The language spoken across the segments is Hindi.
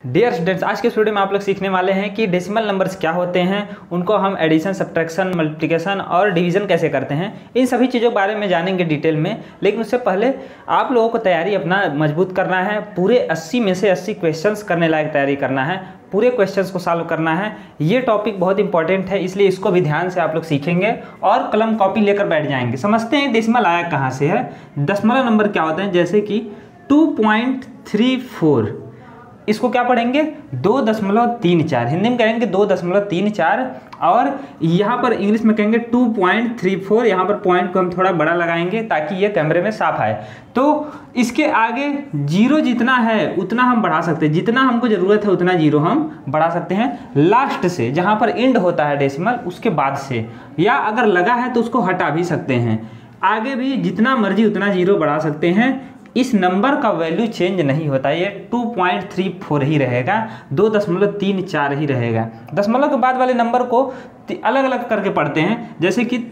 डियर स्टूडेंट्स, आज के इस वीडियो में आप लोग सीखने वाले हैं कि डेसिमल नंबर्स क्या होते हैं, उनको हम एडिशन, सब्ट्रैक्शन, मल्टीप्लिकेशन और डिवीजन कैसे करते हैं। इन सभी चीज़ों के बारे में जानेंगे डिटेल में। लेकिन उससे पहले आप लोगों को तैयारी अपना मजबूत करना है। पूरे 80 में से 80 क्वेश्चंस करने लायक तैयारी करना है, पूरे क्वेश्चंस को सॉल्व करना है। ये टॉपिक बहुत इंपॉर्टेंट है, इसलिए इसको भी ध्यान से आप लोग सीखेंगे और कलम कॉपी लेकर बैठ जाएंगे। समझते हैं डेसिमल आया कहाँ से है। दशमलव नंबर क्या होते हैं, जैसे कि 2.34, इसको क्या पढ़ेंगे 2.34, हिंदी में कहेंगे 2.34, और यहाँ पर इंग्लिश में कहेंगे 2.34। यहाँ पर पॉइंट को हम थोड़ा बड़ा लगाएंगे ताकि ये कैमरे में साफ आए। तो इसके आगे जीरो जितना है उतना हम बढ़ा सकते हैं, जितना हमको ज़रूरत है उतना जीरो हम बढ़ा सकते हैं। लास्ट से जहाँ पर एंड होता है डेसिमल उसके बाद से, या अगर लगा है तो उसको हटा भी सकते हैं। आगे भी जितना मर्जी उतना जीरो बढ़ा सकते हैं। इस नंबर का वैल्यू चेंज नहीं होता, ये 2.34 ही रहेगा, 2.34 ही रहेगा। दशमलव के बाद वाले नंबर को अलग अलग करके पढ़ते हैं, जैसे कि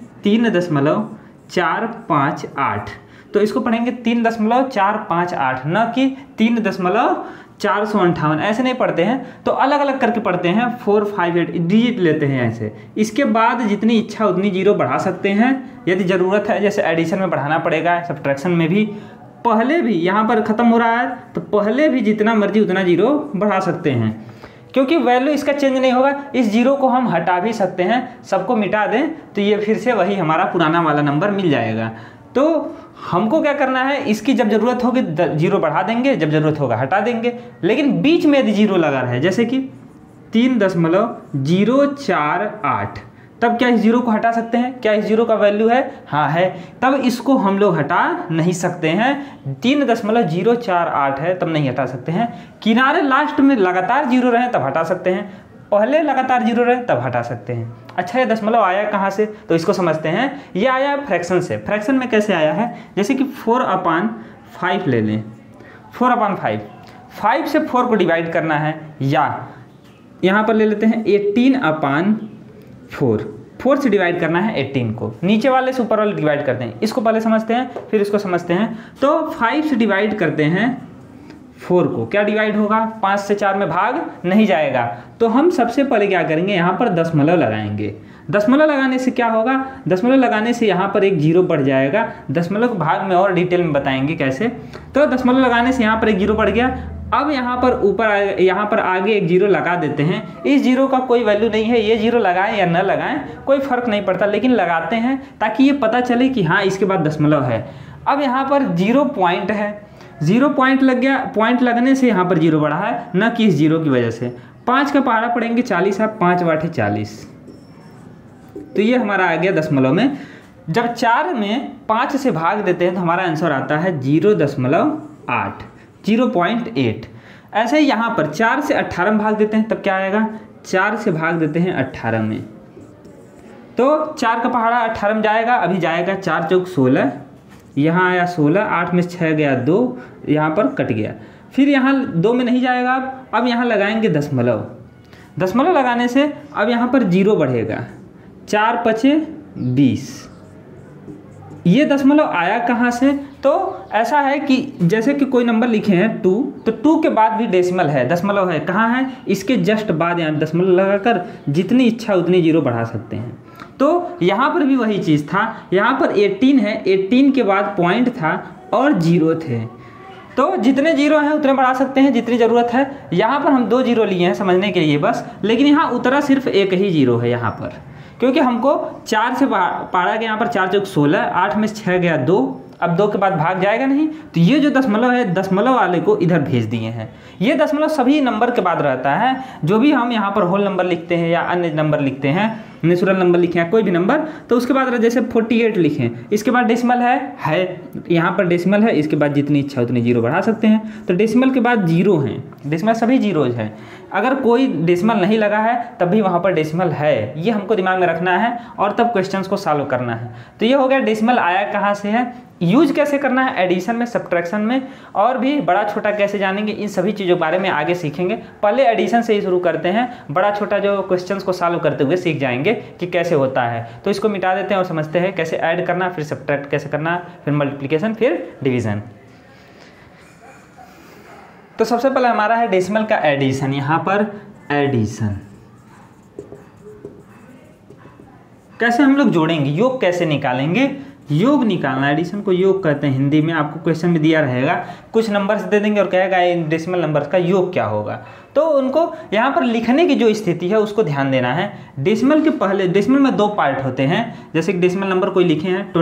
3.458, तो इसको पढ़ेंगे 3.458, न कि 3.458। ऐसे नहीं पढ़ते हैं, तो अलग अलग करके पढ़ते हैं। 458 डिजिट लेते हैं ऐसे। इसके बाद जितनी इच्छा उतनी जीरो बढ़ा सकते हैं यदि ज़रूरत है, जैसे एडिशन में बढ़ाना पड़ेगा, सब्ट्रैक्शन में भी। पहले भी यहाँ पर ख़त्म हो रहा है तो पहले भी जितना मर्जी उतना जीरो बढ़ा सकते हैं, क्योंकि वैल्यू इसका चेंज नहीं होगा। इस जीरो को हम हटा भी सकते हैं, सबको मिटा दें तो ये फिर से वही हमारा पुराना वाला नंबर मिल जाएगा। तो हमको क्या करना है, इसकी जब ज़रूरत होगी जीरो बढ़ा देंगे, जब ज़रूरत होगा हटा देंगे। लेकिन बीच में यदि जीरो लगा रहे, जैसे कि 3.048, तब क्या इस जीरो को हटा सकते हैं? क्या इस जीरो का वैल्यू है? हाँ है। तब इसको हम लोग हटा नहीं सकते हैं। 3.048 है तब नहीं हटा सकते हैं। किनारे लास्ट में लगातार जीरो रहे तब हटा सकते हैं, पहले लगातार जीरो रहे तब हटा सकते हैं। अच्छा, ये दशमलव आया कहाँ से, तो इसको समझते हैं। ये आया फ्रैक्शन से। फ्रैक्शन में कैसे आया है, जैसे कि 4/5 ले लें। 4/5, 5 से 4 को डिवाइड करना है, या यहाँ पर ले लेते हैं 18/4, 4 से डिवाइड करना है 18 को। नीचे वाले से ऊपर वाले डिवाइड करते हैं। इसको पहले समझते हैं फिर इसको समझते हैं। तो 5 से डिवाइड करते हैं 4 को, क्या डिवाइड होगा, 5 से 4 में भाग नहीं जाएगा। तो हम सबसे पहले क्या करेंगे, यहाँ पर दशमलव लगाएंगे। दशमलव लगाने से क्या होगा, दशमलव लगाने से यहाँ पर एक जीरो बढ़ जाएगा। दशमलव भाग में और डिटेल में बताएंगे कैसे। तो दशमलव लगाने से यहाँ पर एक जीरो बढ़ गया। अब यहाँ पर आगे एक जीरो लगा देते हैं। इस जीरो का कोई वैल्यू नहीं है, ये जीरो लगाएं या न लगाएं कोई फर्क नहीं पड़ता, लेकिन लगाते हैं ताकि ये पता चले कि हाँ इसके बाद दशमलव है। अब यहाँ पर 0 पॉइंट है, 0 पॉइंट लग गया। पॉइंट लगने से यहाँ पर जीरो बढ़ा है, न कि इस जीरो की वजह से। 5 का पहाड़ा पड़ेंगे 40 है, 5/8 40। तो ये हमारा आ गया दशमलव में। जब 4 में 5 से भाग देते हैं तो हमारा आंसर आता है 0.8, 0.8। ऐसे ही यहाँ पर 4 से 18 में भाग देते हैं, तब क्या आएगा, 4 से भाग देते हैं 18 में, तो 4 का पहाड़ा 18 में जाएगा। अभी जाएगा 4 चौक 16, यहाँ आया 16, 8 में 6 गया 2, यहाँ पर कट गया। फिर यहाँ 2 में नहीं जाएगा। अब यहाँ लगाएंगे दशमलव। दशमलव लगाने से अब यहाँ पर जीरो बढ़ेगा, 4×5 20। ये दशमलव आया कहाँ से, तो ऐसा है कि जैसे कि कोई नंबर लिखे हैं 2, तो 2 के बाद भी डेसिमल है, दशमलव है। कहाँ है, इसके जस्ट बाद यहाँ दशमलव लगाकर जितनी इच्छा उतनी जीरो बढ़ा सकते हैं। तो यहाँ पर भी वही चीज़ था। यहाँ पर 18 है, 18 के बाद पॉइंट था और जीरो थे, तो जितने जीरो हैं उतने बढ़ा सकते हैं जितनी ज़रूरत है। यहाँ पर हम 2 जीरो लिए हैं समझने के लिए बस, लेकिन यहाँ उतरा सिर्फ एक ही जीरो है यहाँ पर, क्योंकि हमको 4 से पहाड़ा गया, यहाँ पर 4 चौक 16, 8 में 6 गया 2। अब 2 के बाद भाग जाएगा नहीं, तो ये जो दशमलव है दशमलव वाले को इधर भेज दिए हैं। ये दशमलव सभी नंबर के बाद रहता है। जो भी हम यहाँ पर होल नंबर लिखते हैं या अन्य नंबर लिखते हैं, नेचुरल नंबर लिखे हैं कोई भी नंबर, तो उसके बाद जैसे 48 लिखें, इसके बाद डेसिमल है यहाँ पर डेसिमल है, इसके बाद जितनी इच्छा उतनी जीरो बढ़ा सकते हैं। तो डेसिमल के बाद जीरो हैं, डेसिमल सभी जीरोज हैं। अगर कोई डेसिमल नहीं लगा है तब भी वहाँ पर डेसिमल है, ये हमको दिमाग में रखना है और तब क्वेश्चंस को सॉल्व करना है। तो ये हो गया डेसिमल आया कहाँ से है, यूज कैसे करना है एडिशन में, सब्ट्रैक्शन में, और भी बड़ा छोटा कैसे जानेंगे, इन सभी चीज़ों के बारे में आगे सीखेंगे। पहले एडिशन से ही शुरू करते हैं, बड़ा छोटा जो क्वेश्चंस को सॉल्व करते हुए सीख जाएंगे कि कैसे होता है। तो इसको मिटा देते हैं और समझते हैं कैसे ऐड करना, फिर सब्ट्रैक्ट कैसे करना, फिर मल्टीप्लिकेशन, फिर डिवीज़न। तो सबसे पहले हमारा है डेसिमल का एडिशन, यहाँ पर एडिशन कैसे हम लोग जोड़ेंगे, योग कैसे निकालेंगे, योग निकालना, एडिशन को योग कहते हैं हिंदी में, आपको क्वेश्चन में दिया रहेगा, कुछ नंबर्स दे देंगे और कहेगा इन डेसिमल नंबर्स का योग क्या होगा, तो उनको यहाँ पर लिखने की जो स्थिति है उसको ध्यान देना है। डेसिमल के पहले, डेसिमल में दो पार्ट होते हैं, जैसे कि डेसिमल नंबर कोई लिखे हैं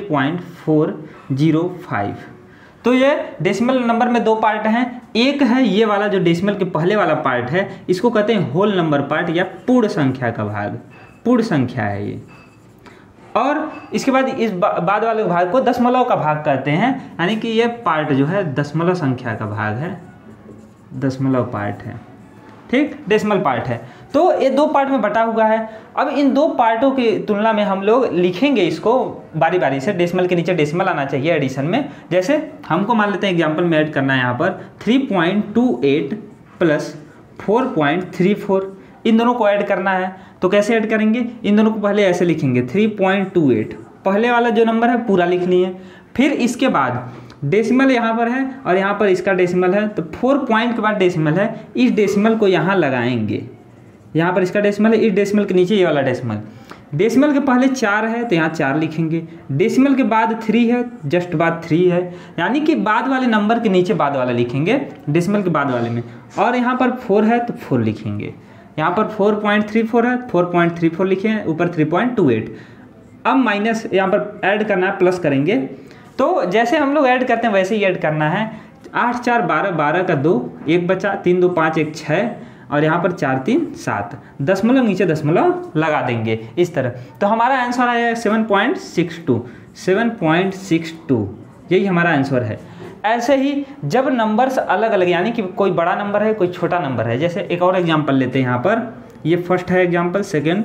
28.405, तो ये डेसिमल नंबर में दो पार्ट हैं, एक है ये वाला जो डेसिमल के पहले वाला पार्ट है, इसको कहते हैं होल नंबर पार्ट या पूर्ण संख्या का भाग, पूर्ण संख्या है ये, और इसके बाद इस बाद वाले भाग को दशमलव का भाग कहते हैं, यानी कि ये पार्ट जो है दशमलव संख्या का भाग है, दशमलव पार्ट है, ठीक, डेसिमल पार्ट है। तो ये दो पार्ट में बटा हुआ है। अब इन दो पार्टों की तुलना में हम लोग लिखेंगे इसको बारी बारी से, डेसिमल के नीचे डेसिमल आना चाहिए एडिशन में। जैसे हमको मान लेते हैं एग्जाम्पल में ऐड करना है यहाँ पर 3.28 प्लस 4.34, इन दोनों को ऐड करना है। तो कैसे ऐड करेंगे, इन दोनों को पहले ऐसे लिखेंगे 3.28, पहले वाला जो नंबर है पूरा लिख लिए, फिर इसके बाद डेसिमल यहाँ पर है और यहाँ पर इसका डेसिमल है, तो 4 पॉइंट के बाद डेसिमल है, इस डेसिमल को यहाँ लगाएंगे, यहाँ पर इसका डेसिमल है, इस डेसिमल के नीचे ये वाला डेसिमल, डेसिमल के पहले 4 है तो यहाँ 4 लिखेंगे, डेसिमल के बाद 3 है, जस्ट बाद 3 है, यानी कि बाद वाले नंबर के नीचे बाद वाला लिखेंगे डेसिमल के बाद वाले में, और यहाँ पर 4 है तो 4 लिखेंगे, यहाँ पर 4.34 है 4.34 लिखे हैं, ऊपर 3.28। अब माइनस यहाँ पर ऐड करना है, प्लस करेंगे, तो जैसे हम लोग ऐड करते हैं वैसे ही ऐड करना है। 8 4 12, 12 का 2, 1 बचा, 3 2 5, 1 6, और यहाँ पर 4 3 7, दशमलव नीचे दशमलव लगा देंगे इस तरह। तो हमारा आंसर आया 7.62, 7.62, यही हमारा आंसर है। ऐसे ही जब नंबर्स अलग अलग, यानी कि कोई बड़ा नंबर है कोई छोटा नंबर है, जैसे एक और एग्जांपल लेते हैं यहाँ पर, ये फर्स्ट है एग्जांपल, सेकंड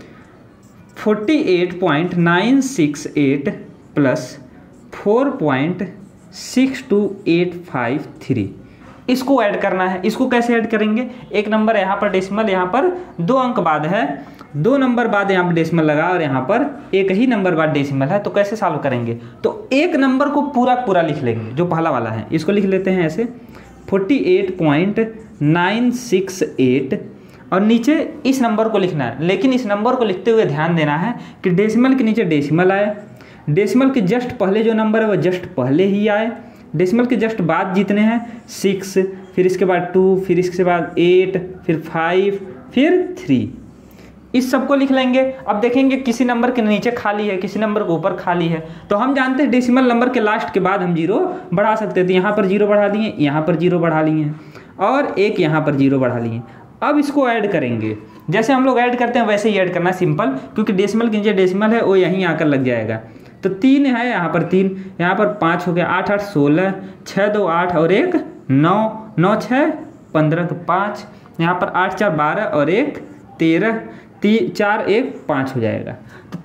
48.968 प्लस 4.62853, इसको ऐड करना है। इसको कैसे ऐड करेंगे, एक नंबर यहाँ पर डेसिमल, यहाँ पर 2 अंक बाद है, 2 नंबर बाद यहाँ पर डेसिमल लगा और यहाँ पर एक ही नंबर बाद डेसिमल है, तो कैसे सॉल्व करेंगे, तो एक नंबर को पूरा पूरा लिख लेंगे, जो पहला वाला है इसको लिख लेते हैं ऐसे 48.968, और नीचे इस नंबर को लिखना है, लेकिन इस नंबर को लिखते हुए ध्यान देना है कि डेसिमल के नीचे डेसिमल आए, डेसिमल के जस्ट पहले जो नंबर है वो जस्ट पहले ही आए, डेसिमल के जस्ट बाद जितने हैं 6, फिर इसके बाद 2, फिर इसके बाद 8, फिर 5, फिर 3, इस सबको लिख लेंगे। अब देखेंगे किसी नंबर के नीचे खाली है, किसी नंबर के ऊपर खाली है, तो हम जानते हैं डेसिमल नंबर के लास्ट के बाद हम 0 बढ़ा सकते थे, यहाँ पर 0 बढ़ा दिए, यहाँ पर 0 बढ़ा लिए हैं, और एक यहाँ पर 0 बढ़ा लिए। अब इसको ऐड करेंगे, जैसे हम लोग ऐड करते हैं वैसे ही ऐड करना है, सिंपल, क्योंकि डेसिमल के नीचे डेसिमल है वो यहीं आकर लग जाएगा। तो 3 है, यहाँ पर 3, यहाँ पर 5 हो गया, 8 8 16, 6 2 8 और 1 9, 9 6 15 तो 5, यहाँ पर 8 4 12 और 1 13, 4 1 5 हो जाएगा, तो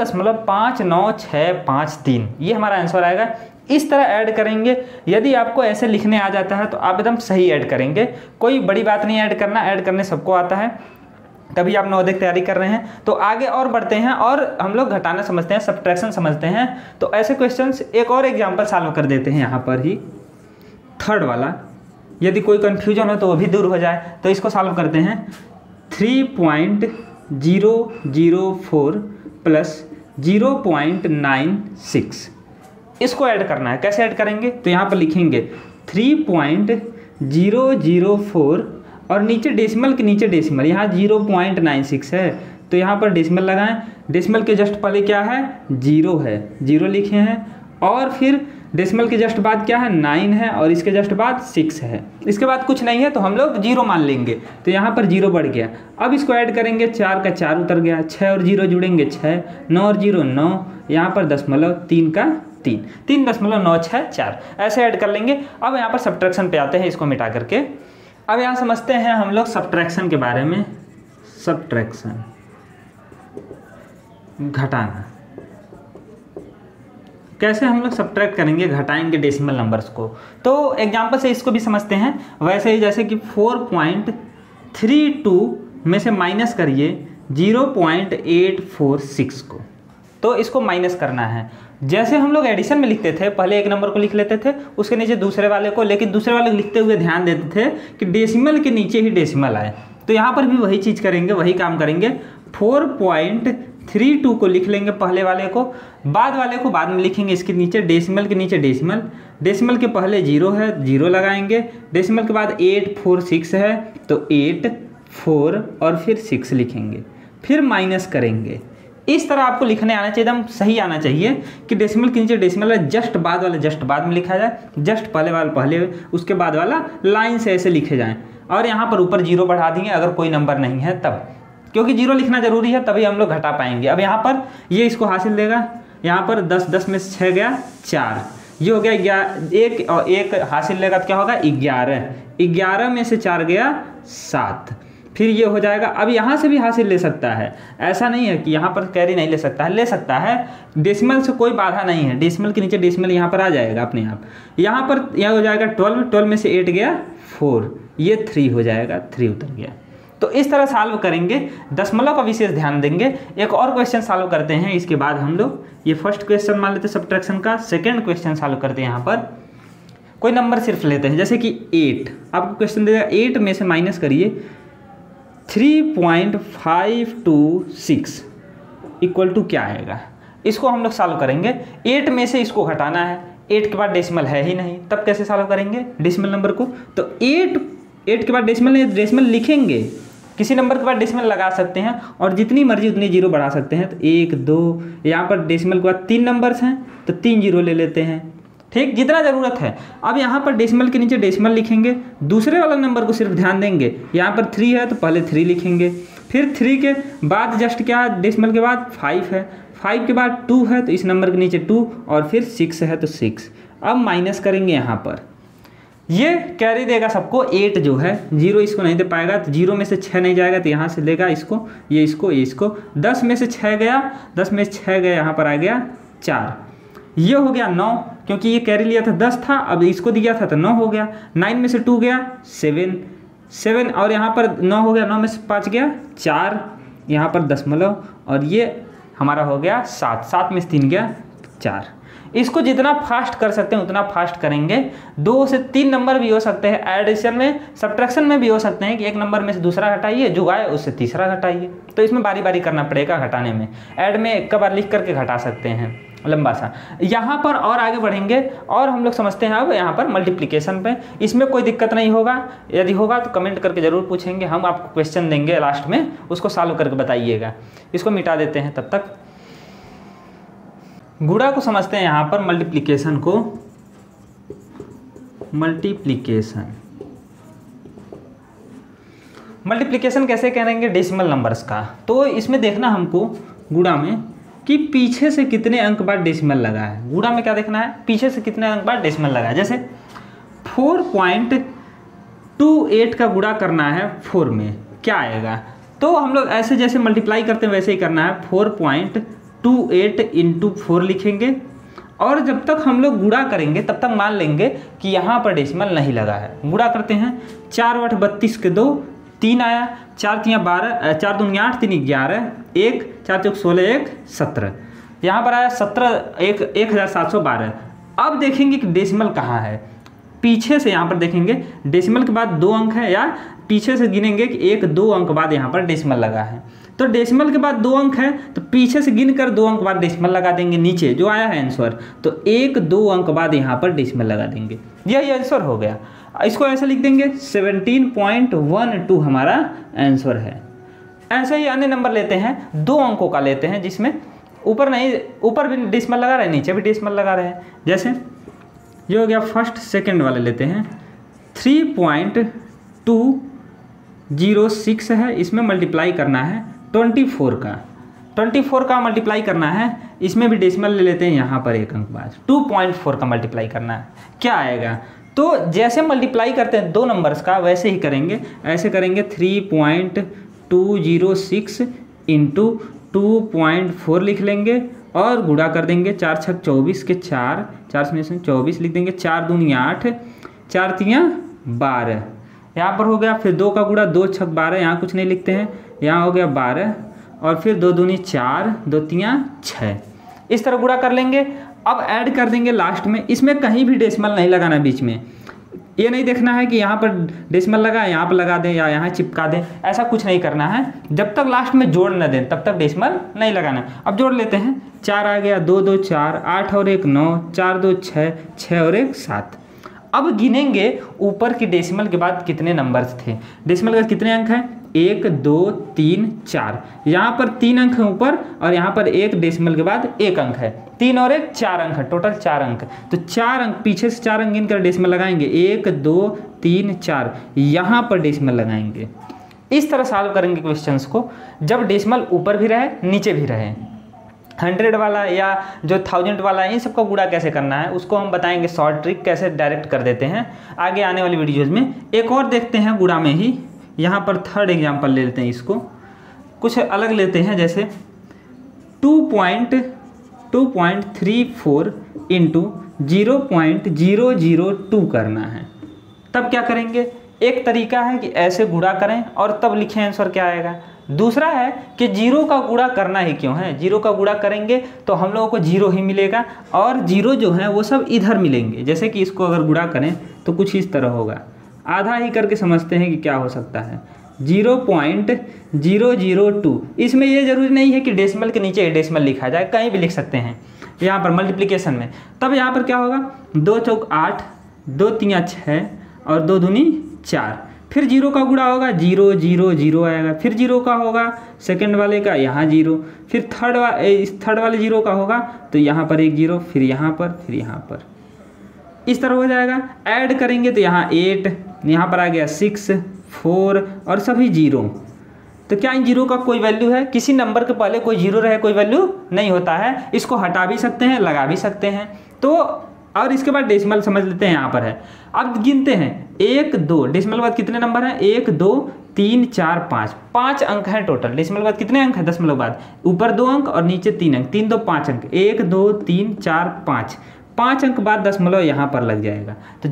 53.5963, ये हमारा आंसर आएगा। इस तरह ऐड करेंगे। यदि आपको ऐसे लिखने आ जाता है तो आप एकदम सही ऐड करेंगे, कोई बड़ी बात नहीं ऐड करना, ऐड करने सबको आता है, तभी आप नवोदय की तैयारी कर रहे हैं। तो आगे और बढ़ते हैं और हम लोग घटाना समझते हैं, सब्ट्रैक्शन समझते हैं। तो ऐसे क्वेश्चंस एक और एग्जांपल सॉल्व कर देते हैं यहाँ पर ही, थर्ड वाला, यदि कोई कन्फ्यूजन हो तो वो भी दूर हो जाए। तो इसको सॉल्व करते हैं 3.004 प्लस 0.96, इसको ऐड करना है। कैसे ऐड करेंगे, तो यहाँ पर लिखेंगे 3.004 और नीचे डेसिमल के नीचे डेसिमल, यहाँ 0.96 है तो यहाँ पर डेसिमल लगाएं। डेसिमल के जस्ट पहले क्या है, 0 है, 0 लिखे हैं, और फिर डेसिमल के जस्ट बाद क्या है, 9 है, और इसके जस्ट बाद 6 है। इसके बाद कुछ नहीं है तो हम लोग 0 मान लेंगे, तो यहाँ पर 0 बढ़ गया। अब इसको ऐड करेंगे, 4 का 4 उतर गया, 6 और 0 जुड़ेंगे 6, 9 और 0 9, यहाँ पर दशमलव 3 का 3, 3.964, ऐसे ऐड कर लेंगे। अब यहाँ पर सब्ट्रैक्शन पे आते हैं, इसको मिटा करके अब यहाँ समझते हैं हम लोग सब्ट्रैक्शन के बारे में। सब्ट्रैक्शन, घटाना, कैसे हम लोग सब्ट्रैक्ट करेंगे, घटाएंगे डेसिमल नंबर्स को। तो एग्जांपल से इसको भी समझते हैं, वैसे ही जैसे कि 4.32 में से माइनस करिए 0.846 को, तो इसको माइनस करना है। जैसे हम लोग एडिशन में लिखते थे, पहले एक नंबर को लिख लेते थे, उसके नीचे दूसरे वाले को, लेकिन दूसरे वाले को लिखते हुए ध्यान देते थे कि डेसिमल के नीचे ही डेसिमल आए। तो यहाँ पर भी वही चीज़ करेंगे, वही काम करेंगे। 4.32 को लिख लेंगे पहले वाले को, बाद वाले को बाद में लिखेंगे इसके नीचे, डेसिमल के नीचे डेसिमल, डेसिमल के पहले 0 है, 0 लगाएंगे, डेसिमल के बाद 846 है तो 8 4 और फिर 6 लिखेंगे, फिर माइनस करेंगे। इस तरह आपको लिखने आना चाहिए, एकदम सही आना चाहिए कि डेसिमल के नीचे डेसिमल है, जस्ट बाद वाला जस्ट बाद में लिखा जाए, जस्ट पहले वाला पहले, उसके बाद वाला लाइन से ऐसे लिखे जाएं। और यहाँ पर ऊपर 0 बढ़ा देंगे अगर कोई नंबर नहीं है तब, क्योंकि 0 लिखना जरूरी है, तभी हम लोग घटा पाएंगे। अब यहाँ पर ये इसको हासिल देगा, यहाँ पर 10 में से 6 गया 4, ये हो गया 1 और 1 हासिल लेगा तो क्या होगा 11, 11 में से 4 गया 7, फिर ये हो जाएगा। अब यहाँ से भी हासिल ले सकता है, ऐसा नहीं है कि यहाँ पर कैरी नहीं ले सकता है, ले सकता है, डेसिमल से कोई बाधा नहीं है, डेसिमल के नीचे डेसिमल यहाँ पर आ जाएगा अपने आप। यहाँ पर यह हो जाएगा 12 में से 8 गया 4, ये 3 हो जाएगा, 3 उतर गया। तो इस तरह सॉल्व करेंगे, दशमलव का विशेष ध्यान देंगे। एक और क्वेश्चन सॉल्व करते हैं, इसके बाद हम लोग ये फर्स्ट क्वेश्चन मान लेते हैं सब्ट्रैक्शन का, सेकंड क्वेश्चन सॉल्व करते हैं। यहाँ पर कोई नंबर सिर्फ लेते हैं, जैसे कि 8, आपको क्वेश्चन देगा 8 में से माइनस करिए 3.526 इक्वल टू क्या आएगा, इसको हम लोग सॉल्व करेंगे। 8 में से इसको घटाना है, 8 के बाद डेसिमल है ही नहीं, तब कैसे सॉल्व करेंगे डेसिमल नंबर को। तो 8 के बाद डेसिमल लिखेंगे, किसी नंबर के बाद डेसिमल लगा सकते हैं और जितनी मर्जी उतनी 0 बढ़ा सकते हैं। तो 1 2, यहाँ पर डेसिमल के बाद 3 नंबर्स हैं तो 3 0 ले लेते हैं, ठीक, जितना ज़रूरत है। अब यहाँ पर डेसिमल के नीचे डेसिमल लिखेंगे, दूसरे वाला नंबर को सिर्फ ध्यान देंगे, यहाँ पर 3 है तो पहले 3 लिखेंगे, फिर 3 के बाद जस्ट क्या है, डेसिमल के बाद 5 है, 5 के बाद 2 है तो इस नंबर के नीचे 2 और फिर 6 है तो 6। अब माइनस करेंगे, यहाँ पर ये कैरी देगा सबको, 8 जो है, 0 इसको नहीं दे पाएगा, तो 0 में से 6 नहीं जाएगा तो यहाँ से लेगा इसको, ये इसको, ये इसको, 10 में से 6 गया, 10 में से 6 गया, यहाँ पर आ गया 4, ये हो गया 9, क्योंकि ये कैरी लिया था 10 था, अब इसको दिया था तो 9 हो गया, 9 में से 2 गया 7 और यहाँ पर 9 हो गया, 9 में से 5 गया 4, यहाँ पर दशमलव, और ये हमारा हो गया 7 में से 3 गया 4। इसको जितना फास्ट कर सकते हैं उतना फास्ट करेंगे। 2 से 3 नंबर भी हो सकते हैं, एडिशन में सब्ट्रैक्शन में भी हो सकते हैं कि एक नंबर में से दूसरा घटाइए, जो आए उससे तीसरा घटाइए, तो इसमें बारी बारी करना पड़ेगा घटाने में। ऐड में एक बार लिख करके घटा सकते हैं लंबा सा। यहाँ पर और आगे बढ़ेंगे और हम लोग समझते हैं अब यहाँ पर मल्टीप्लिकेशन पे, इसमें कोई दिक्कत नहीं होगा, यदि होगा तो कमेंट करके ज़रूर पूछेंगे, हम आपको क्वेश्चन देंगे लास्ट में, उसको सॉल्व करके बताइएगा। इसको मिटा देते हैं तब तक। गुणा को समझते हैं यहाँ पर, मल्टीप्लिकेशन को, मल्टीप्लिकेशन कैसे करेंगे डेसिमल नंबर्स का। तो इसमें देखना हमको गुणा में कि पीछे से कितने अंक बाद डेसिमल लगा है। गुणा में क्या देखना है, पीछे से कितने अंक बाद डेसिमल लगा है। जैसे 4.28 का गुणा करना है 4 में, क्या आएगा, तो हम लोग ऐसे जैसे मल्टीप्लाई करते हैं वैसे ही करना है, 4.28 इंटू 4 लिखेंगे, और जब तक हम लोग गुणा करेंगे तब तक मान लेंगे कि यहाँ पर डेसिमल नहीं लगा है। गुणा करते हैं, 4 8 32 के 2, 3 आया, 4 3 12, 4 2 8 3 11, 1 4 4 16 1 17, यहाँ पर आया 1712। अब देखेंगे कि डेसिमल कहाँ है, पीछे से यहाँ पर देखेंगे डेसिमल के बाद 2 अंक है, या पीछे से गिनेंगे कि 1 2 अंक बाद यहाँ पर डेसिमल लगा है। तो डेसिमल के बाद 2 अंक है तो पीछे से गिन कर 2 अंक बाद डेसिमल लगा देंगे नीचे जो आया है आंसर, तो 1 2 अंक बाद यहाँ पर डेसिमल लगा देंगे, यही आंसर हो गया। इसको ऐसे लिख देंगे 17.12 हमारा आंसर है। ऐसे ही अन्य नंबर लेते हैं, 2 अंकों का लेते हैं जिसमें ऊपर नहीं, ऊपर भी डेसिमल लगा रहे हैं नीचे भी डेसिमल लगा रहे हैं। जैसे ये हो गया फर्स्ट सेकंड वाले लेते हैं, 3.206 है, इसमें मल्टीप्लाई करना है 24 का मल्टीप्लाई करना है, इसमें भी डेसिमल ले लेते हैं, यहाँ पर 1 अंक बाद 2.4 का मल्टीप्लाई करना है, क्या आएगा। तो जैसे मल्टीप्लाई करते हैं 2 नंबर्स का वैसे ही करेंगे, ऐसे करेंगे 3.206 इंटू 2.4 लिख लेंगे और गुणा कर देंगे, 4 छक 24 के 4, 4 में से 24 लिख देंगे, 4 दूनी 8, 4 तियाँ 12, यहाँ पर हो गया। फिर 2 का गुणा, 2 छक 12, यहाँ कुछ नहीं लिखते हैं, यहाँ हो गया 12, और फिर 2 दूनी 4, 2 तियाँ 6, इस तरह गुणा कर लेंगे। अब ऐड कर देंगे लास्ट में, इसमें कहीं भी डेसिमल नहीं लगाना बीच में। ये नहीं देखना है कि यहाँ पर डेसिमल लगा यहाँ पर लगा दें या यहाँ चिपका दें, ऐसा कुछ नहीं करना है। जब तक लास्ट में जोड़ न दें तब तक डेसिमल नहीं लगाना। अब जोड़ लेते हैं, 4 आ गया, 2 2 4, 8 और 1 9, 4 2 6, 6 और 1 7। अब गिनेंगे ऊपर की डेसिमल के बाद कितने नंबर्स थे। डेसिमल के कितने अंक हैं, 1 2 3 4। यहाँ पर 3 अंक हैं ऊपर और यहाँ पर एक डेसिमल के बाद 1 अंक है, 3 और 1 4 अंक है, टोटल 4 अंक। तो 4 अंक पीछे से 4 अंक गिनकर डेसिमल लगाएंगे, 1 2 3 4, यहाँ पर डेसिमल लगाएंगे। इस तरह सॉल्व करेंगे क्वेश्चंस को, जब डेसिमल ऊपर भी रहे नीचे भी रहे। 100 वाला या जो 1000 वाला है, इन सबका गुणा कैसे करना है उसको हम बताएंगे, शॉर्ट ट्रिक कैसे डायरेक्ट कर देते हैं आगे आने वाली वीडियोज़ में। एक और देखते हैं गुणा में ही, यहाँ पर थर्ड एग्जाम्पल ले लेते हैं, इसको कुछ अलग लेते हैं, जैसे 2.34 इंटू 0.002 करना है। तब क्या करेंगे, एक तरीका है कि ऐसे गुणा करें और तब लिखें आंसर क्या आएगा। दूसरा है कि जीरो का गुणा करना ही क्यों है, जीरो का गुणा करेंगे तो हम लोगों को जीरो ही मिलेगा और जीरो जो है वो सब इधर मिलेंगे। जैसे कि इसको अगर गुणा करें तो कुछ इस तरह होगा, आधा ही करके समझते हैं कि क्या हो सकता है, 0.002। इसमें ये जरूरी नहीं है कि डेसिमल के नीचे डेसिमल लिखा जाए, कहीं भी लिख सकते हैं यहाँ पर मल्टीप्लिकेशन में। तब यहाँ पर क्या होगा, 2 चौक 8, 2 तिया 6 और 2 दूनी 4। फिर जीरो का गुणा होगा, 0 0 0 आएगा। फिर जीरो का होगा सेकंड वाले का, यहाँ 0। फिर थर्ड वाले जीरो का होगा तो यहाँ पर एक जीरो, फिर यहाँ पर, फिर यहाँ पर, इस तरह हो जाएगा। ऐड करेंगे तो यहाँ 8, यहाँ पर आ गया 6 4 और सभी जीरो। तो क्या इन जीरो का कोई वैल्यू है, किसी नंबर के पहले कोई जीरो रहे कोई वैल्यू नहीं होता है। इसको हटा भी सकते हैं, लगा भी सकते हैं। तो और इसके बाद डेसिमल समझ लेते हैं, यहाँ पर है। अब गिनते हैं 1 2, डेसिमल के बाद कितने नंबर हैं, 1 2 3 4 5, 5 अंक हैं टोटल। डेसिमल के बाद कितने अंक हैं, दशमलव के बाद ऊपर 2 अंक और नीचे 3 अंक, 3 2 5 अंक, 1 2 3 4 5, 5 अंक बाद दशमलव यहाँ पर लग जाएगा। तो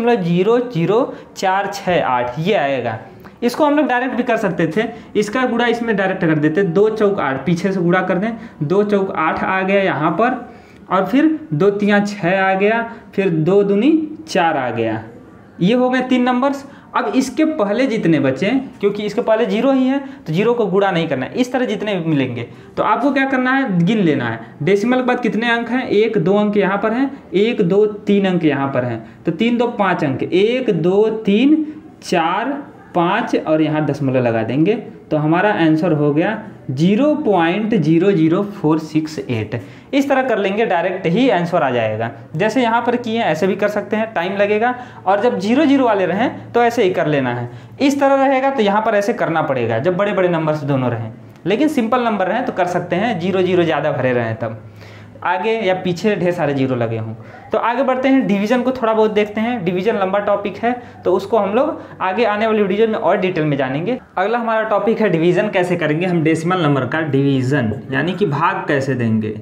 0.0046 ये आएगा। इसको हम लोग डायरेक्ट भी कर सकते थे, इसका गुणा इसमें डायरेक्ट कर देते, 2 चौक 8, पीछे से गुणा कर दें, 2 चौक 8 आ गया यहाँ पर और फिर 2 तिया 6 आ गया, फिर 2 दूनी 4 आ गया। ये हो गए 3 नंबर्स। अब इसके पहले जितने बचे, क्योंकि इसके पहले जीरो ही है तो जीरो को गुणा नहीं करना है, इस तरह जितने मिलेंगे तो आपको क्या करना है, गिन लेना है। डेसिमल के बाद कितने अंक हैं, 1 2 अंक यहाँ पर हैं, 1 2 3 अंक यहाँ पर हैं, तो 3 2 5 अंक, 1 2 3 4 5 और यहाँ दशमलव लगा देंगे तो हमारा आंसर हो गया 0.00468। इस तरह कर लेंगे, डायरेक्ट ही आंसर आ जाएगा। जैसे यहाँ पर किए ऐसे भी कर सकते हैं, टाइम लगेगा। और जब 0 0 वाले रहें तो ऐसे ही कर लेना है। इस तरह रहेगा तो यहाँ पर ऐसे करना पड़ेगा जब बड़े बड़े नंबर से दोनों रहें। लेकिन सिंपल नंबर रहें तो कर सकते हैं, 0 0 ज़्यादा भरे रहें तब, आगे या पीछे ढेर सारे जीरो लगे हों। तो आगे बढ़ते हैं, डिवीज़न को थोड़ा बहुत देखते हैं। डिवीज़न लंबा टॉपिक है तो उसको हम लोग आगे आने वाली वीडियो में और डिटेल में जानेंगे। अगला हमारा टॉपिक है डिवीज़न कैसे करेंगे हम डेसिमल नंबर का डिवीज़न, यानी कि भाग कैसे देंगे।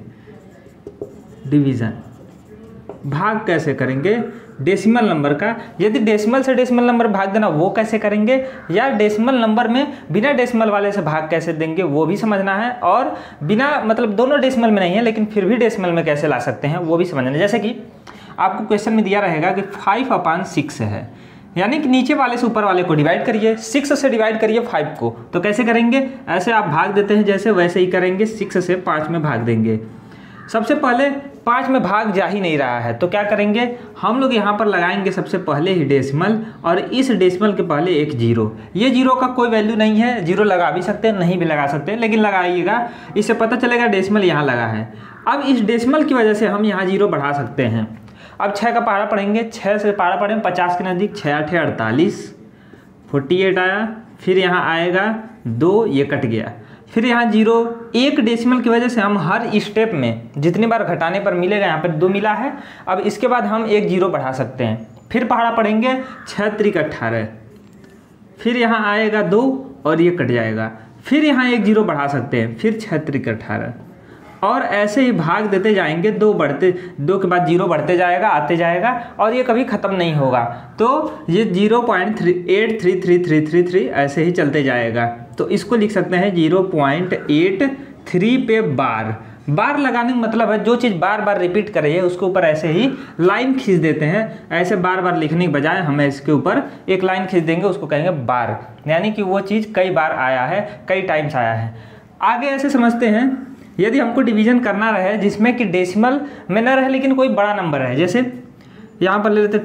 डिवीज़न भाग कैसे करेंगे डेसिमल नंबर का, यदि डेसिमल से डेसिमल नंबर भाग देना वो कैसे करेंगे, या डेसिमल नंबर में बिना डेसिमल वाले से भाग कैसे देंगे वो भी समझना है। और बिना मतलब दोनों डेसिमल में नहीं है लेकिन फिर भी डेसिमल में कैसे ला सकते हैं वो भी समझना है। जैसे कि आपको क्वेश्चन में दिया रहेगा कि 5/6 है, यानी कि नीचे वाले से ऊपर वाले को डिवाइड करिए, 6 से डिवाइड करिए 5 को। तो कैसे करेंगे, ऐसे आप भाग देते हैं जैसे वैसे ही करेंगे, 6 से 5 में भाग देंगे। सबसे पहले 5 में भाग जा ही नहीं रहा है तो क्या करेंगे, हम लोग यहाँ पर लगाएंगे सबसे पहले ही डेसिमल और इस डेसिमल के पहले एक जीरो। ये जीरो का कोई वैल्यू नहीं है, जीरो लगा भी सकते हैं नहीं भी लगा सकते हैं, लेकिन लगाइएगा, इससे पता चलेगा डेसिमल यहाँ लगा है। अब इस डेसिमल की वजह से हम यहाँ जीरो बढ़ा सकते हैं। अब 6 का पहाड़ा पढ़ेंगे, 6 से पहाड़ा पढ़ेंगे 50 के नज़दीक, 6 8 48, 48 आया। फिर यहाँ आएगा 2, ये कट गया। फिर यहाँ जीरो, एक डेसिमल की वजह से हम हर स्टेप में जितनी बार घटाने पर मिलेगा, यहाँ पर 2 मिला है। अब इसके बाद हम एक जीरो बढ़ा सकते हैं। फिर पहाड़ा पढ़ेंगे 6 त्रिक 18, फिर यहाँ आएगा 2 और ये कट जाएगा। फिर यहाँ एक जीरो बढ़ा सकते हैं, फिर 6 त्रिक 18 और ऐसे ही भाग देते जाएंगे। 2 के बाद जीरो बढ़ते जाएगा, आते जाएगा और ये कभी ख़त्म नहीं होगा। तो ये 0.833333 ऐसे ही चलते जाएगा। तो इसको लिख सकते हैं 0.83 पे बार। बार लगाने का मतलब है जो चीज़ बार बार रिपीट कर रही है उसके ऊपर ऐसे ही लाइन खींच देते हैं। ऐसे बार बार लिखने के बजाय हमें इसके ऊपर एक लाइन खींच देंगे, उसको कहेंगे बार, यानी कि वो चीज़ कई बार आया है, कई टाइम्स आया है। आगे ऐसे समझते हैं, यदि हमको डिवीजन करना रहे जिसमें कि डेसिमल में न रहे लेकिन कोई बड़ा नंबर है, जैसे यहाँ पर ले लेते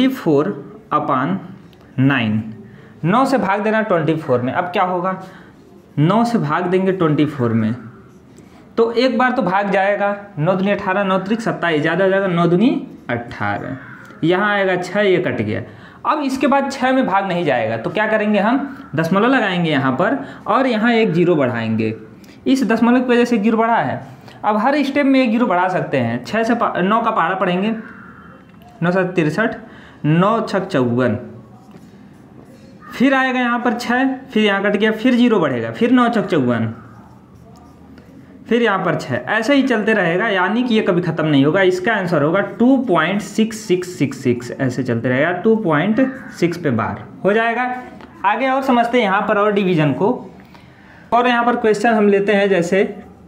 24/9, 9 से भाग देना 24 में। अब क्या होगा, 9 से भाग देंगे 24 में तो एक बार तो भाग जाएगा, 9 दूनी 18, 9 त्रिक 27, ज़्यादा हो जाएगा 9 दूनी 18, यहाँ आएगा 6, ये कट गया। अब इसके बाद 6 में भाग नहीं जाएगा तो क्या करेंगे, हम दशमलव लगाएंगे यहाँ पर और यहाँ एक जीरो बढ़ाएंगे। इस दशमलव की वजह से जीरो बढ़ा है। अब हर स्टेप में एक जीरो बढ़ा सकते हैं। 6 से 9 का पहाड़ा पढ़ेंगे, 9 7 63, 9 6 54, फिर आएगा यहाँ पर 6, फिर यहाँ कट गया, फिर जीरो बढ़ेगा, फिर 9 6 54, फिर यहाँ पर 6, ऐसे ही चलते रहेगा, यानी कि ये कभी ख़त्म नहीं होगा। इसका आंसर होगा 2.6666, ऐसे चलते रहेगा, 2.6 पे बार हो जाएगा। आगे और समझते हैं यहाँ पर और डिवीजन को, और यहाँ पर क्वेश्चन हम लेते हैं जैसे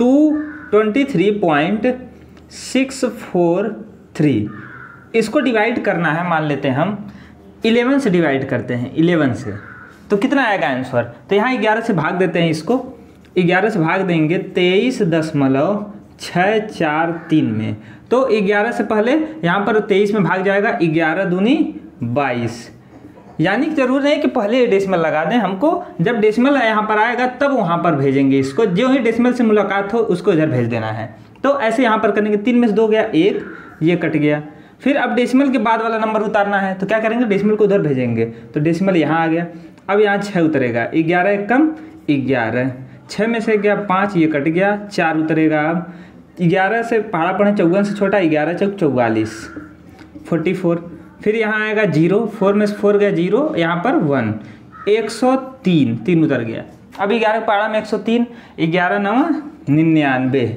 223.643, इसको डिवाइड करना है, मान लेते हैं हम 11 से डिवाइड करते हैं, 11 से, तो कितना आएगा आंसर, तो यहाँ 11 से भाग देते हैं, इसको 11 से भाग देंगे 23.643 में, तो 11 से पहले यहाँ पर 23 में भाग जाएगा, 11 दूनी 22, यानी कि जरूर नहीं कि पहले डेसिमल लगा दें, हमको जब डेसिमल यहाँ पर आएगा तब वहाँ पर भेजेंगे इसको, जो ही डेसिमल से मुलाकात हो उसको इधर भेज देना है। तो ऐसे यहाँ पर करेंगे, 3 में से 2 गया 1, ये कट गया, फिर अब डेसिमल के बाद वाला नंबर उतारना है तो क्या करेंगे, डेसिमल को उधर भेजेंगे, तो डेसिमल यहाँ आ गया। अब यहाँ 6 उतरेगा, 11 एक कम 11, 6 में से गया 5, ये कट गया, 4 उतरेगा। अब 11 से पहाड़ा पढ़े 54 से छोटा, 11 चौक 44, 44, फिर यहाँ आएगा 0, 4 में से 4 गया 0, यहाँ पर 1, 103, 3 उतर गया। अब 11 पहाड़ा में 103, 11 9 99,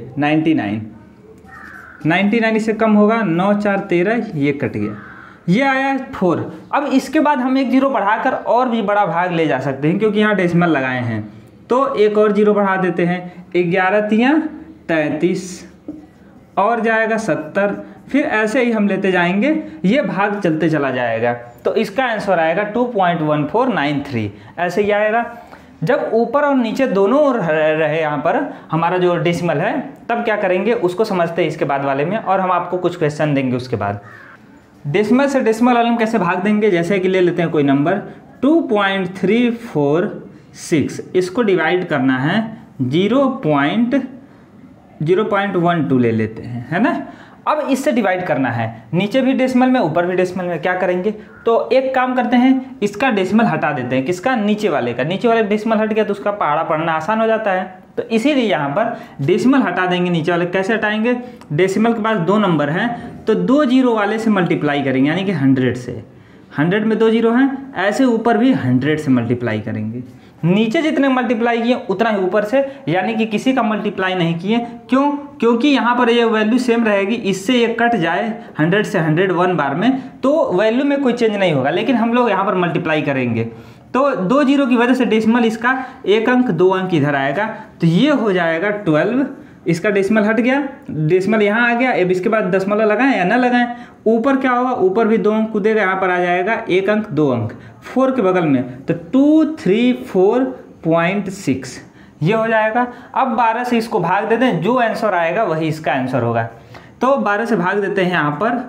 99 इससे कम होगा, 9 4 13, ये कट गया, ये आया 4। अब इसके बाद हम एक जीरो बढ़ाकर और भी बड़ा भाग ले जा सकते हैं, क्योंकि यहाँ डेसिमल लगाए हैं, तो एक और जीरो बढ़ा देते हैं, 11 3 33 और जाएगा 70, फिर ऐसे ही हम लेते जाएंगे, ये भाग चलते चला जाएगा, तो इसका आंसर आएगा 2.1493, ऐसे ही आएगा। जब ऊपर और नीचे दोनों रहे यहाँ पर हमारा जो डेसिमल है, तब क्या करेंगे उसको समझते हैं इसके बाद वाले में, और हम आपको कुछ क्वेश्चन देंगे उसके बाद। डेसिमल से डेसिमल वाले में कैसे भाग देंगे, जैसे कि ले लेते हैं कोई नंबर 2.346, इसको डिवाइड करना है 0.12 ले लेते हैं, है ना। अब इससे डिवाइड करना है, नीचे भी डेसिमल में ऊपर भी डेसिमल में, क्या करेंगे, तो एक काम करते हैं, इसका डेसिमल हटा देते हैं, किसका, नीचे वाले का, नीचे वाले डेसिमल हट गया तो उसका पहाड़ा पढ़ना आसान हो जाता है, तो इसीलिए यहाँ पर डेसिमल हटा देंगे नीचे वाले। कैसे हटाएंगे, डेसिमल के पास 2 नंबर हैं तो 2 जीरो वाले से मल्टीप्लाई करेंगे, यानी कि 100 से, 100 में 2 जीरो हैं, ऐसे ऊपर भी 100 से मल्टीप्लाई करेंगे, नीचे जितने मल्टीप्लाई किए उतना ही ऊपर से, यानी कि किसी का मल्टीप्लाई नहीं किए। क्यों, क्योंकि यहाँ पर ये वैल्यू सेम रहेगी, इससे ये कट जाए 100 से 100 1 बार में, तो वैल्यू में कोई चेंज नहीं होगा, लेकिन हम लोग यहाँ पर मल्टीप्लाई करेंगे, तो 2 जीरो की वजह से डेसिमल इसका 1 अंक 2 अंक इधर आएगा, तो ये हो जाएगा 12, इसका डेसिमल हट गया, डेसिमल यहाँ आ गया। अब इसके बाद दशमलव लगाएं या ना लगाएं, ऊपर क्या होगा, ऊपर भी 2 अंक कूदेगा, यहाँ पर आ जाएगा 1 अंक 2 अंक 4 के बगल में, तो 234.6 ये हो जाएगा। अब 12 से इसको भाग देते हैं, जो आंसर आएगा वही इसका आंसर होगा, तो 12 से भाग देते हैं यहाँ पर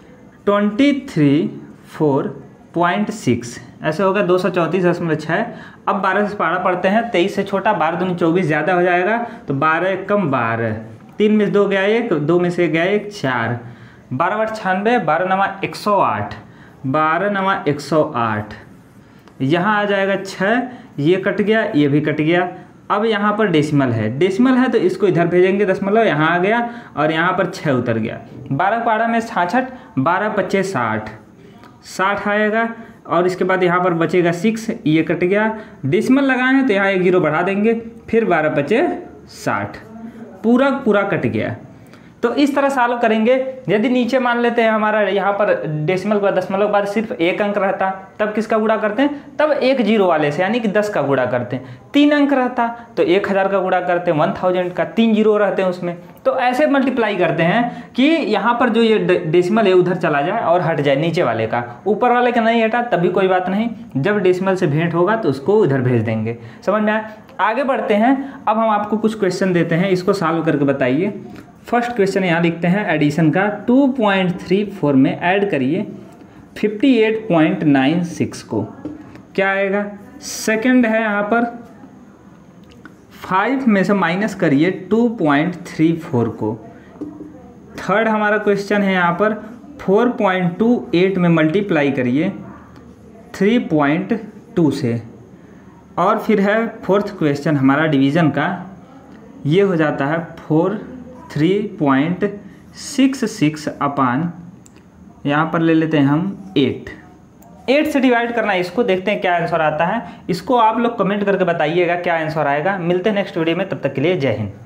234.6, ऐसे होगा 234.6। अब 12 से पहाड़ा पढ़ते हैं, 23 से छोटा, 12 दूनी 24, ज़्यादा हो जाएगा, तो 12 एक कम 12, 3 में से 2 गया 1, 2 में से गया 1 4, 12 8 96, 12 9 108, 12 9 108, यहाँ आ जाएगा 6, ये कट गया, ये भी कट गया। अब यहाँ पर डेसिमल है तो इसको इधर भेजेंगे, दशमलव यहाँ आ गया और यहाँ पर 6 उतर गया। 12 पहाड़ा में 66, 12 25 60, 60 आएगा, और इसके बाद यहाँ पर बचेगा 6, ये कट गया। डेसिमल लगाए हैं तो यहाँ 1 जीरो बढ़ा देंगे, फिर 12 25 60, पूरा कट गया। तो इस तरह सॉल्व करेंगे। यदि नीचे मान लेते हैं हमारा यहाँ पर डेसिमल के बाद दशमलव के बाद सिर्फ एक अंक रहता, तब किसका गुणा करते हैं, तब एक जीरो वाले से यानी कि 10 का गुणा करते हैं। 3 अंक रहता तो 1000 का गुणा करते हैं, 1000 का, 3 जीरो रहते हैं उसमें, तो ऐसे मल्टीप्लाई करते हैं कि यहाँ पर जो ये डेसिमल है उधर चला जाए और हट जाए नीचे वाले का, ऊपर वाले का नहीं हटा तभी कोई बात नहीं, जब डेसिमल से भेंट होगा तो उसको उधर भेज देंगे। समझ में आया? आगे बढ़ते हैं। अब हम आपको कुछ क्वेश्चन देते हैं, इसको सॉल्व करके बताइए। फर्स्ट क्वेश्चन यहाँ लिखते हैं एडिशन का, 2.34 में ऐड करिए 58.96 को, क्या आएगा। सेकंड है यहाँ पर 5 में से माइनस करिए 2.34 को। थर्ड हमारा क्वेश्चन है यहाँ पर 4.28 में मल्टीप्लाई करिए 3.2 से। और फिर है फोर्थ क्वेश्चन हमारा डिवीज़न का, ये हो जाता है 3.66 अपान, यहाँ पर ले लेते हैं हम 8 से डिवाइड करना है इसको, देखते हैं क्या आंसर आता है। इसको आप लोग कमेंट करके बताइएगा क्या आंसर आएगा। मिलते हैं नेक्स्ट वीडियो में, तब तक के लिए जय हिंद।